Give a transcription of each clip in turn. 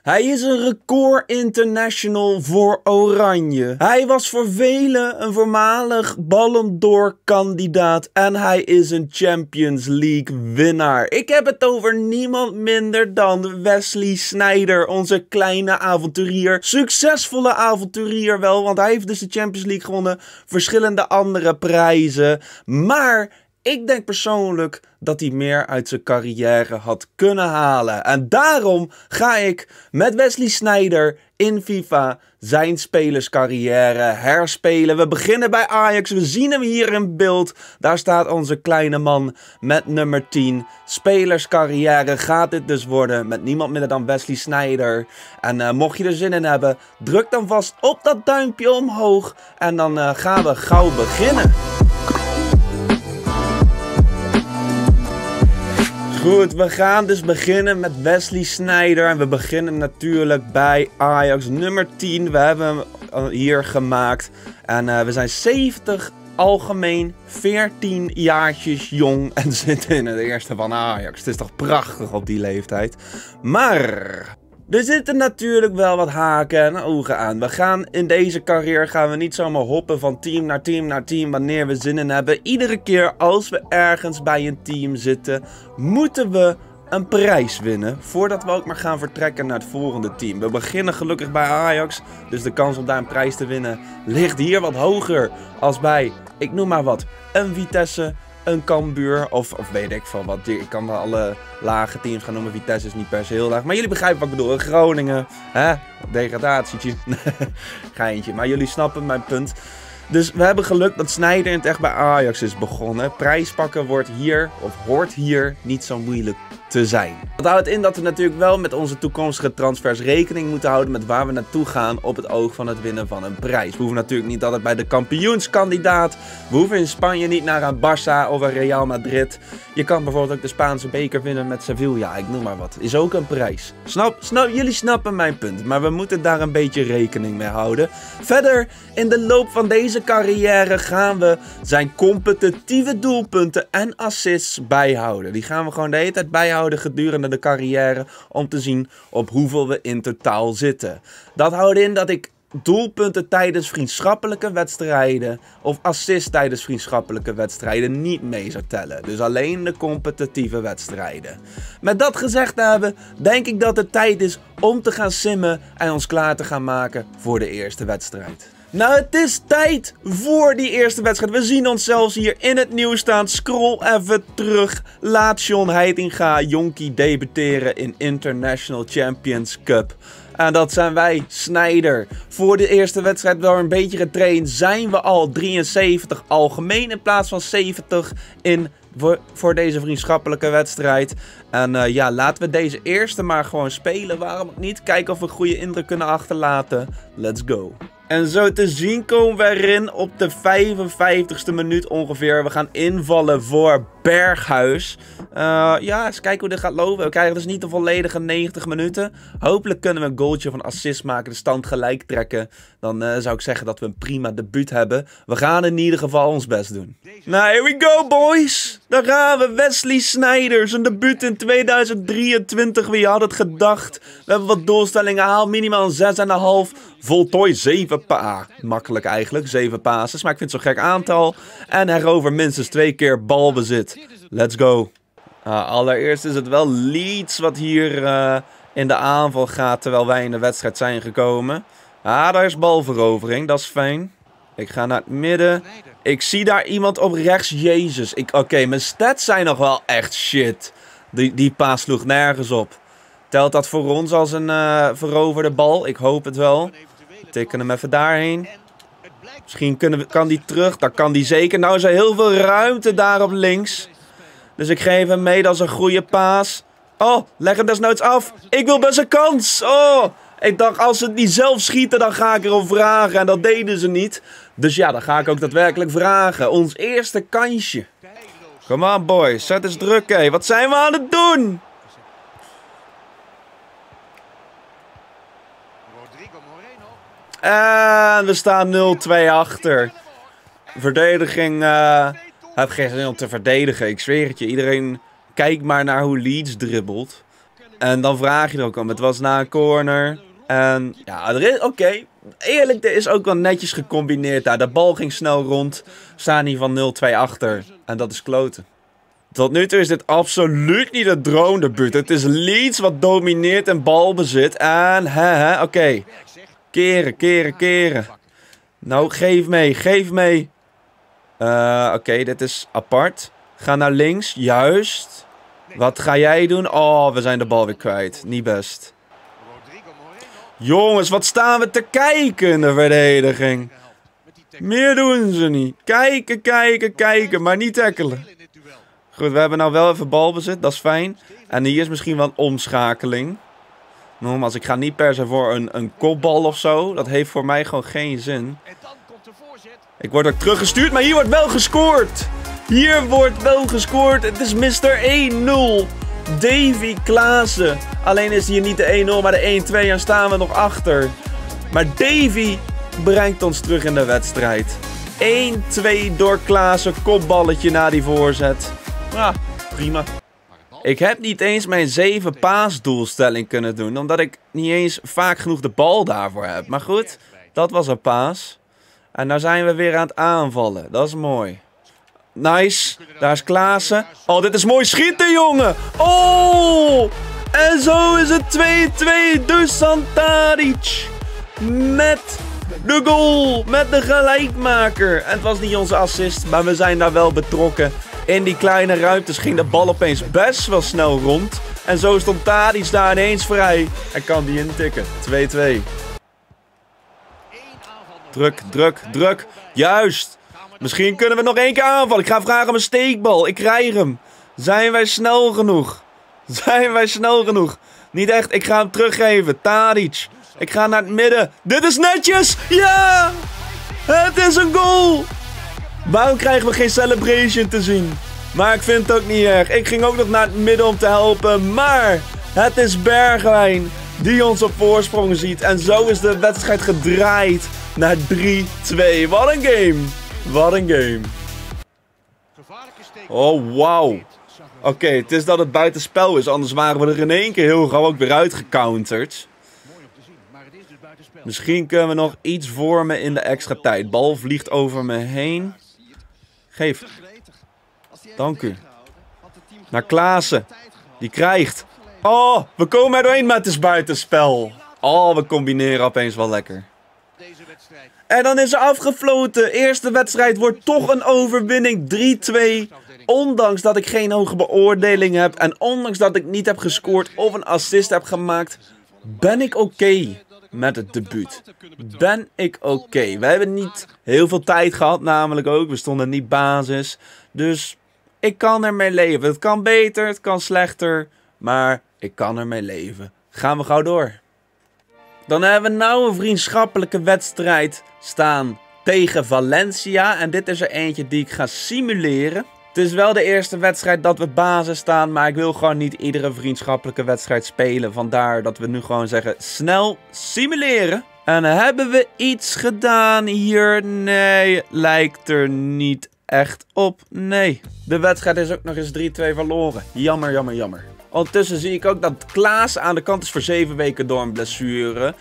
Hij is een record international voor Oranje. Hij was voor velen een voormalig Ballon d'Or kandidaat en hij is een Champions League winnaar. Ik heb het over niemand minder dan Wesley Sneijder, onze kleine avonturier. Succesvolle avonturier wel, want hij heeft dus de Champions League gewonnen, verschillende andere prijzen. Maar ik denk persoonlijk dat hij meer uit zijn carrière had kunnen halen. En daarom ga ik met Wesley Sneijder in FIFA zijn spelerscarrière herspelen. We beginnen bij Ajax. We zien hem hier in beeld. Daar staat onze kleine man met nummer 10. Spelerscarrière gaat dit dus worden met niemand minder dan Wesley Sneijder. En mocht je er zin in hebben, druk dan vast op dat duimpje omhoog. En dan gaan we gauw beginnen. Goed, we gaan dus beginnen met Wesley Sneijder en we beginnen natuurlijk bij Ajax nummer 10. We hebben hem hier gemaakt en we zijn 70 algemeen, 14 jaartjes jong en zitten in het eerste van Ajax. Het is toch prachtig op die leeftijd. Maar er zitten natuurlijk wel wat haken en ogen aan. We gaan in deze carrière gaan we niet zomaar hoppen van team naar team naar team wanneer we zin in hebben. Iedere keer als we ergens bij een team zitten, moeten we een prijs winnen voordat we ook maar gaan vertrekken naar het volgende team. We beginnen gelukkig bij Ajax, dus de kans om daar een prijs te winnen ligt hier wat hoger als bij, ik noem maar wat, een Vitesse, een Cambuur of weet ik veel wat. Ik kan wel alle lage teams gaan noemen. Vitesse is niet per se heel laag. Maar jullie begrijpen wat ik bedoel. Groningen, hè? Degradatietje. Geintje. Maar jullie snappen mijn punt. Dus we hebben geluk dat Sneijder in het echt bij Ajax is begonnen. Prijspakken wordt hier, of hoort hier, niet zo moeilijk te zijn. Dat houdt in dat we natuurlijk wel met onze toekomstige transfers rekening moeten houden met waar we naartoe gaan op het oog van het winnen van een prijs. We hoeven natuurlijk niet altijd bij de kampioenskandidaat. We hoeven in Spanje niet naar een Barça of een Real Madrid. Je kan bijvoorbeeld ook de Spaanse beker winnen met Sevilla, ik noem maar wat. Is ook een prijs. Jullie snappen mijn punt, maar we moeten daar een beetje rekening mee houden. Verder, in de loop van deze carrière gaan we zijn competitieve doelpunten en assists bijhouden. Die gaan we gewoon de hele tijd bijhouden gedurende de carrière om te zien op hoeveel we in totaal zitten. Dat houdt in dat ik doelpunten tijdens vriendschappelijke wedstrijden of assists tijdens vriendschappelijke wedstrijden niet mee zou tellen. Dus alleen de competitieve wedstrijden. Met dat gezegd te hebben, denk ik dat het tijd is om te gaan simmen en ons klaar te gaan maken voor de eerste wedstrijd. Nou, het is tijd voor die eerste wedstrijd. We zien ons zelfs hier in het nieuws staan. Scroll even terug. Laat John Heitinga Jonkie debuteren in International Champions Cup. En dat zijn wij, Sneijder. Voor de eerste wedstrijd wel een beetje getraind. Zijn we al 73 algemeen in plaats van 70 voor deze vriendschappelijke wedstrijd. En ja, laten we deze eerste maar gewoon spelen. Waarom ook niet? Kijken of we een goede indruk kunnen achterlaten. Let's go. En zo te zien komen we erin op de 55ste minuut ongeveer. We gaan invallen voor Berghuis. Ja, eens kijken hoe dit gaat lopen. We krijgen dus niet de volledige 90 minuten. Hopelijk kunnen we een goaltje van assist maken, de stand gelijk trekken. Dan zou ik zeggen dat we een prima debuut hebben. We gaan in ieder geval ons best doen. Nou, here we go boys. Daar gaan we. Wesley Sneijder, zijn debuut in 2023. Wie had het gedacht? We hebben wat doelstellingen gehaald. Minimaal een 6,5. Voltooi 7 makkelijk eigenlijk, 7 passes. Maar ik vind het zo'n gek aantal. En herover minstens 2 keer balbezit. Let's go. Allereerst is het wel Leeds wat hier in de aanval gaat terwijl wij in de wedstrijd zijn gekomen. Daar is balverovering, dat is fijn. Ik ga naar het midden. Ik zie daar iemand op rechts. Jezus. Oké, mijn stats zijn nog wel echt shit. Die paas sloeg nergens op. Telt dat voor ons als een veroverde bal? Ik hoop het wel. Tikken hem even daarheen. Misschien kan die terug. Dat kan die zeker. Nou is er heel veel ruimte daar op links. Dus ik geef hem mee. Dat is een goede paas. Oh, leg hem desnoods af. Ik wil best een kans. Oh, ik dacht als ze het niet zelf schieten, dan ga ik erom vragen. En dat deden ze niet. Dus ja, dan ga ik ook daadwerkelijk vragen. Ons eerste kansje. Come on boys, zet eens druk hé. Wat zijn we aan het doen? En we staan 0-2 achter. Verdediging heeft geen zin om te verdedigen. Ik zweer het je. Iedereen kijkt maar naar hoe Leeds dribbelt. En dan vraag je er ook om. Het was na een corner. En ja, oké. Eerlijk, er is ook wel netjes gecombineerd daar. De bal ging snel rond. We staan hier van 0-2 achter. En dat is kloten. Tot nu toe is dit absoluut niet het droomdebuut. Het is Leeds wat domineert en balbezit. En oké. Keren. Nou, geef mee. Oké, dit is apart. Ga naar links, juist. Wat ga jij doen? Oh, we zijn de bal weer kwijt. Niet best. Jongens, wat staan we te kijken in de verdediging? Meer doen ze niet. Kijken, maar niet tackelen. Goed, we hebben nou wel even balbezit, dat is fijn. En hier is misschien wel een omschakeling. Nogmaals, ik ga niet per se voor een kopbal of zo. Dat heeft voor mij gewoon geen zin. Ik word ook teruggestuurd, maar hier wordt wel gescoord. Het is Mr. 1-0. Davy Klaassen. Alleen is hier niet de 1-0, maar de 1-2 en staan we nog achter. Maar Davy brengt ons terug in de wedstrijd. 1-2 door Klaassen, kopballetje na die voorzet. Ja, prima. Ik heb niet eens mijn 7 paasdoelstelling kunnen doen, omdat ik niet eens vaak genoeg de bal daarvoor heb. Maar goed, dat was een paas. En nou zijn we weer aan het aanvallen. Dat is mooi. Nice. Daar is Klaassen. Oh, dit is mooi schieten, jongen. Oh! En zo is het 2-2. Dusan Tadic. Met de goal. Met de gelijkmaker. En het was niet onze assist, maar we zijn daar wel betrokken. In die kleine ruimtes ging de bal opeens best wel snel rond. En zo stond Tadic daar ineens vrij. En kan die intikken. 2-2. Druk. Juist. Misschien kunnen we nog 1 keer aanvallen. Ik ga vragen om een steekbal. Ik krijg hem. Zijn wij snel genoeg? Niet echt. Ik ga hem teruggeven. Tadic. Ik ga naar het midden. Dit is netjes. Ja! Het is een goal. Waarom krijgen we geen celebration te zien? Maar ik vind het ook niet erg. Ik ging ook nog naar het midden om te helpen. Maar het is Bergwijn die ons op voorsprong ziet. En zo is de wedstrijd gedraaid naar 3-2. Wat een game. Oh, wauw. Oké, het is dat het buitenspel is. Anders waren we er in 1 keer heel gauw ook weer uitgecounterd. Misschien kunnen we nog iets vormen in de extra tijd. Bal vliegt over me heen. Geef. Dank u. Naar Klaassen. Die krijgt. Oh, we komen er doorheen, maar het is buitenspel. Oh, we combineren opeens wel lekker. En dan is er afgefloten. Eerste wedstrijd wordt toch een overwinning. 3-2. Ondanks dat ik geen hoge beoordeling heb. En ondanks dat ik niet heb gescoord of een assist heb gemaakt. Ben ik oké met het debuut. We hebben niet heel veel tijd gehad namelijk ook. We stonden niet basis. Dus ik kan ermee leven. Het kan beter, het kan slechter. Maar ik kan ermee leven. Gaan we gauw door. Dan hebben we nou een vriendschappelijke wedstrijd staan tegen Valencia. En dit is er eentje die ik ga simuleren. Het is wel de eerste wedstrijd dat we basis staan. Maar ik wil gewoon niet iedere vriendschappelijke wedstrijd spelen. Vandaar dat we nu gewoon zeggen snel simuleren. En hebben we iets gedaan hier? Nee, lijkt er niet echt op. Nee. De wedstrijd is ook nog eens 3-2 verloren. Jammer. Ondertussen zie ik ook dat Klaassen aan de kant is voor 7 weken door een blessure.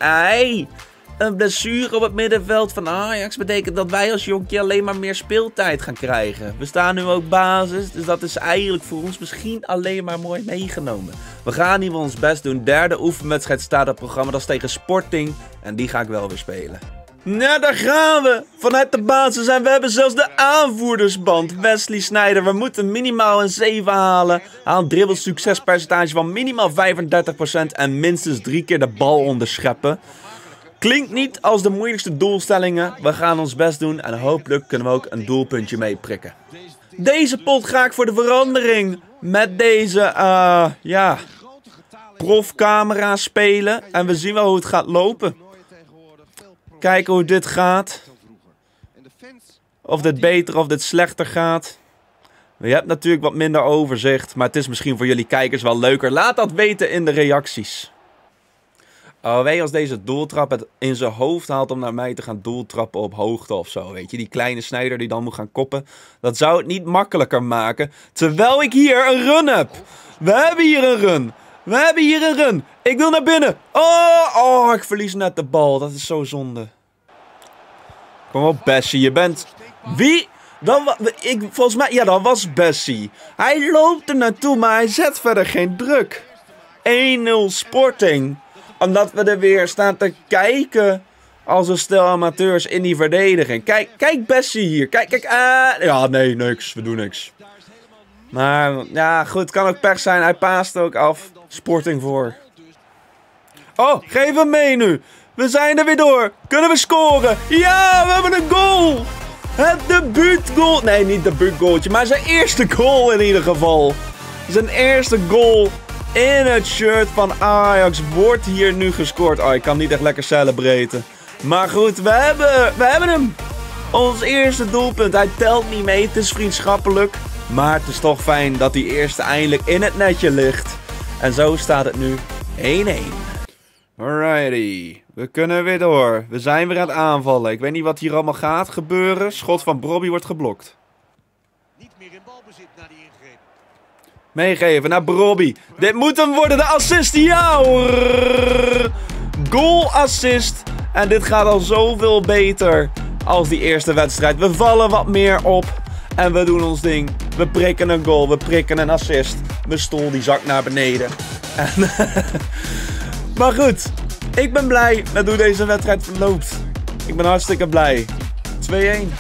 Een blessure op het middenveld van Ajax betekent dat wij als jonkje alleen maar meer speeltijd gaan krijgen. We staan nu ook basis, dus dat is eigenlijk voor ons misschien alleen maar mooi meegenomen. We gaan hier ons best doen. 3e oefenwedstrijd staat op het programma, dat is tegen Sporting. En die ga ik wel weer spelen. Nou, daar gaan we. Vanuit de basis en we hebben zelfs de aanvoerdersband. Wesley Sneijder, we moeten minimaal een 7 halen. Haal een dribbelsuccespercentage van minimaal 35% en minstens 3 keer de bal onderscheppen. Klinkt niet als de moeilijkste doelstellingen. We gaan ons best doen en hopelijk kunnen we ook een doelpuntje meeprikken. Deze pot ga ik voor de verandering met deze, profcamera spelen. En we zien wel hoe het gaat lopen. Kijken hoe dit gaat. Of dit beter of dit slechter gaat. Je hebt natuurlijk wat minder overzicht. Maar het is misschien voor jullie kijkers wel leuker. Laat dat weten in de reacties. Oh, weet je, als deze doeltrap het in zijn hoofd haalt om naar mij te gaan doeltrappen op hoogte of zo. Weet je, die kleine Sneijder die dan moet gaan koppen. Dat zou het niet makkelijker maken. Terwijl ik hier een run heb. We hebben hier een run. We hebben hier een run. Ik wil naar binnen. Oh, ik verlies net de bal. Dat is zo zonde. Kom op, Bessie. Je bent... Wie? Volgens mij... Ja, dat was Bessie. Hij loopt er naartoe, maar hij zet verder geen druk. 1-0 Sporting. Omdat we er weer staan te kijken als een stel amateurs in die verdediging. Kijk Bessie hier. Kijk. Ja, nee, niks. We doen niks. Maar, ja, goed. Het kan ook pech zijn. Hij paast ook af. Sporting voor. Oh, geef hem mee nu. We zijn er weer door. Kunnen we scoren? Ja, we hebben een goal. Het debuutgoal. Nee, niet debuutgoaltje, maar zijn eerste goal in ieder geval. Zijn eerste goal in het shirt van Ajax wordt hier nu gescoord. Oh, ik kan niet echt lekker celebraten. Maar goed, we hebben hem. Ons eerste doelpunt. Hij telt niet mee, het is vriendschappelijk. Maar het is toch fijn dat die eerste eindelijk in het netje ligt. En zo staat het nu 1-1. Alrighty, we kunnen weer door. We zijn weer aan het aanvallen. Ik weet niet wat hier allemaal gaat gebeuren. Schot van Brobby wordt geblokt. Niet meer in balbezit na die ingreep. Meegeven naar Brobby. Dit moet hem worden, de assist. Ja hoor. Goal assist. En dit gaat al zoveel beter als die eerste wedstrijd. We vallen wat meer op. En we doen ons ding. We prikken een goal. We prikken een assist. Mijn stoel die zakt naar beneden. En maar goed. Ik ben blij met hoe deze wedstrijd verloopt. Ik ben hartstikke blij. 2-1.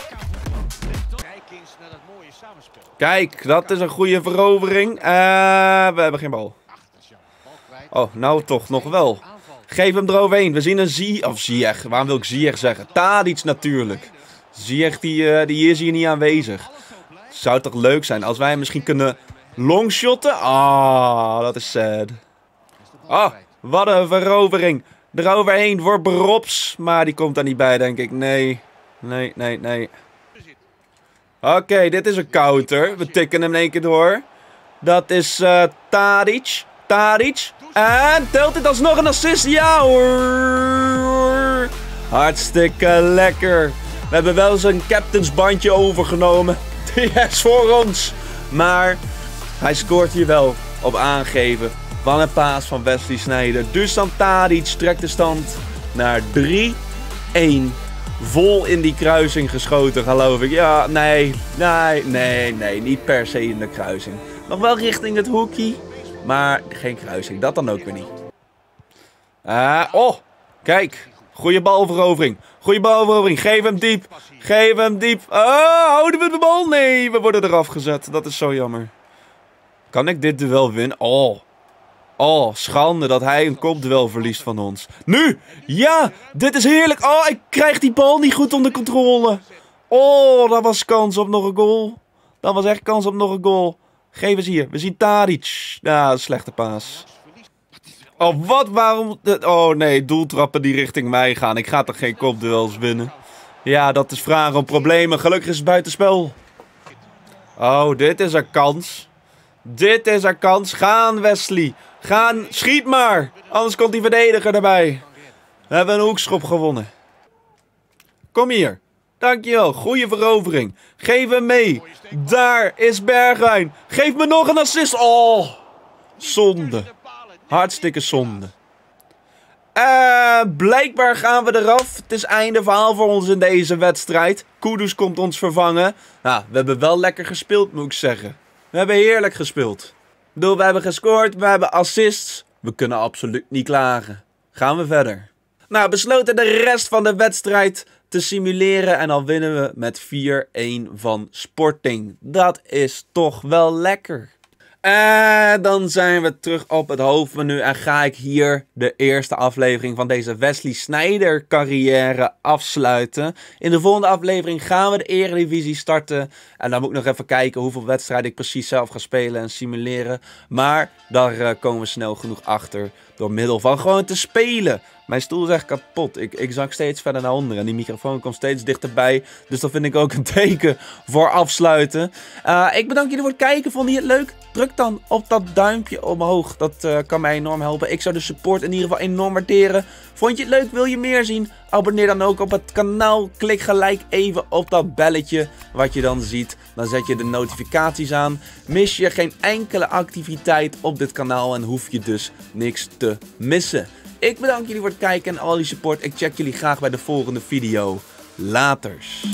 Kijk, dat is een goede verovering. We hebben geen bal. Oh, nou toch nog wel. Geef hem eroverheen. We zien een Ziyech. Waarom wil ik Ziyech zeggen? Tadic natuurlijk. Ziyech die is hier niet aanwezig. Zou toch leuk zijn als wij hem misschien kunnen longshotten? Ah, dat is sad. Oh, wat een verovering. Eroverheen voor Brops. Maar die komt daar niet bij, denk ik. Nee. Oké, dit is een counter. We tikken hem in één keer door. Dat is Tadic. En telt dit alsnog een assist? Ja hoor. Hartstikke lekker. We hebben wel zijn captainsbandje overgenomen. Die is voor ons. Maar hij scoort hier wel op aangeven van een paas van Wesley Sneijder. Dusan Tadic trekt de stand naar 3-1. Vol in die kruising geschoten, geloof ik. Ja, nee. Niet per se in de kruising. Nog wel richting het hoekje. Maar geen kruising. Dat dan ook weer niet. Oh, kijk. Goeie balverovering. Geef hem diep. Houden we de bal? Nee, we worden eraf gezet. Dat is zo jammer. Kan ik dit duel winnen? Oh, schande dat hij een kopduel verliest van ons. Nu! Ja! Dit is heerlijk! Oh, ik krijg die bal niet goed onder controle. Oh, dat was kans op nog een goal. Dat was echt kans op nog een goal. Geef eens hier. We zien Tadic. Ja, slechte paas. Oh, wat? Waarom? Oh nee, doeltrappen die richting mij gaan. Ik ga toch geen kopduels winnen? Ja, dat is vragen om problemen. Gelukkig is het buitenspel. Oh, dit is een kans. Gaan, Wesley. Gaan, schiet maar. Anders komt die verdediger erbij. We hebben een hoekschop gewonnen. Kom hier. Dankjewel. Goeie verovering. Geef hem mee. Daar is Bergwijn. Geef me nog een assist. Oh, zonde. Hartstikke zonde. Blijkbaar gaan we eraf. Het is einde verhaal voor ons in deze wedstrijd. Kudus komt ons vervangen. Nou, we hebben wel lekker gespeeld, moet ik zeggen. We hebben heerlijk gespeeld. We hebben gescoord, we hebben assists. We kunnen absoluut niet klagen. Gaan we verder. Nou, besloten de rest van de wedstrijd te simuleren. En dan winnen we met 4-1 van Sporting. Dat is toch wel lekker. En dan zijn we terug op het hoofdmenu en ga ik hier de eerste aflevering van deze Wesley Sneijder carrière afsluiten. In de volgende aflevering gaan we de Eredivisie starten. En dan moet ik nog even kijken hoeveel wedstrijden ik precies zelf ga spelen en simuleren. Maar daar komen we snel genoeg achter door middel van gewoon te spelen. Mijn stoel is echt kapot. Ik zak steeds verder naar onder en die microfoon komt steeds dichterbij. Dus dat vind ik ook een teken voor afsluiten. Ik bedank jullie voor het kijken. Vond je het leuk? Druk dan op dat duimpje omhoog. Dat kan mij enorm helpen. Ik zou de support in ieder geval enorm waarderen. Vond je het leuk? Wil je meer zien? Abonneer dan ook op het kanaal. Klik gelijk even op dat belletje wat je dan ziet. Dan zet je de notificaties aan. Mis je geen enkele activiteit op dit kanaal en hoef je dus niks te missen. Ik bedank jullie voor het kijken en al die support. Ik check jullie graag bij de volgende video. Laters.